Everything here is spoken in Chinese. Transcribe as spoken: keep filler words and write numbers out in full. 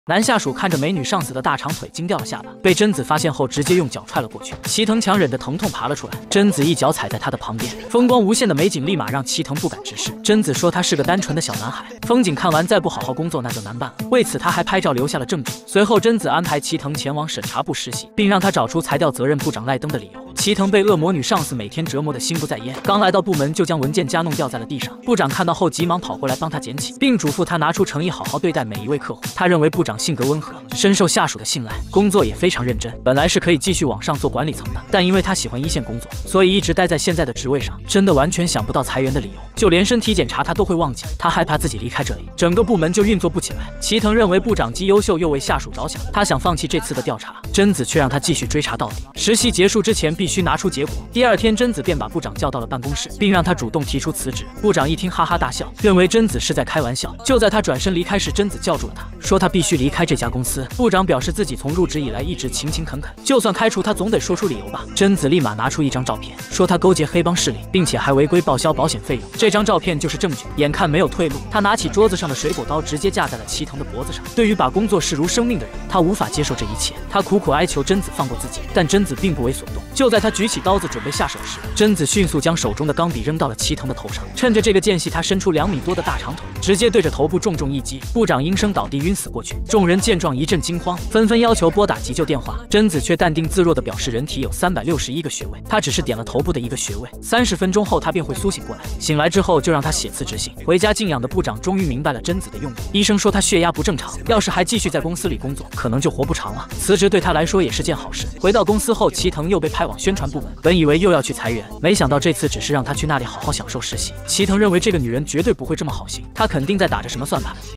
男下属看着美女上司的大长腿，惊掉了下巴。被贞子发现后，直接用脚踹了过去。齐藤强忍着疼痛爬了出来，贞子一脚踩在他的旁边。风光无限的美景立马让齐藤不敢直视。贞子说他是个单纯的小男孩，风景看完再不好好工作那就难办了。为此他还拍照留下了证据。随后贞子安排齐藤前往审查部实习，并让他找出裁掉责任部长赖登的理由。齐藤被恶魔女上司每天折磨得心不在焉，刚来到部门就将文件夹弄掉在了地上。部长看到后急忙跑过来帮他捡起，并嘱咐他拿出诚意好好对待每一位客户。他认为部长性格温和，深受下属的信赖，工作也非常认真。本来是可以继续往上做管理层的，但因为他喜欢一线工作，所以一直待在现在的职位上。真的完全想不到裁员的理由，就连身体检查他都会忘记。他害怕自己离开这里，整个部门就运作不起来。齐藤认为部长既优秀又为下属着想，他想放弃这次的调查，贞子却让他继续追查到底。实习结束之前必须拿出结果。第二天，贞子便把部长叫到了办公室，并让他主动提出辞职。部长一听哈哈大笑，认为贞子是在开玩笑。就在他转身离开时，贞子叫住了他，说他必须离开这家公司。部长表示自己从入职以来一直勤勤恳恳，就算开除他总得说出理由吧。贞子立马拿出一张照片，说他勾结黑帮势力，并且还违规报销保险费用。这张照片就是证据。眼看没有退路，他拿起桌子上的水果刀，直接架在了齐藤的脖子上。对于把工作视如生命的人，他无法接受这一切。他苦苦哀求贞子放过自己，但贞子并不为所动。就在他举起刀子准备下手时，贞子迅速将手中的钢笔扔到了齐藤的头上。趁着这个间隙，他伸出两米多的大长腿，直接对着头部重重一击。部长应声倒地晕死过去。众人见状一阵惊慌，纷纷要求拨打急救电话。贞子却淡定自若地表示，人体有三百六十一个穴位，他只是点了头部的一个穴位。三十分钟后，他便会苏醒过来。醒来之后，就让他写辞执行。回家静养的部长终于明白了贞子的用意。医生说他血压不正常，要是还继续在公司里工作，可能就活不长了。辞职对他来说也是件好事。回到公司后，齐藤又被派往宣传部门，本以为又要去裁员，没想到这次只是让他去那里好好享受实习。齐藤认为这个女人绝对不会这么好心，她肯定在打着什么算盘。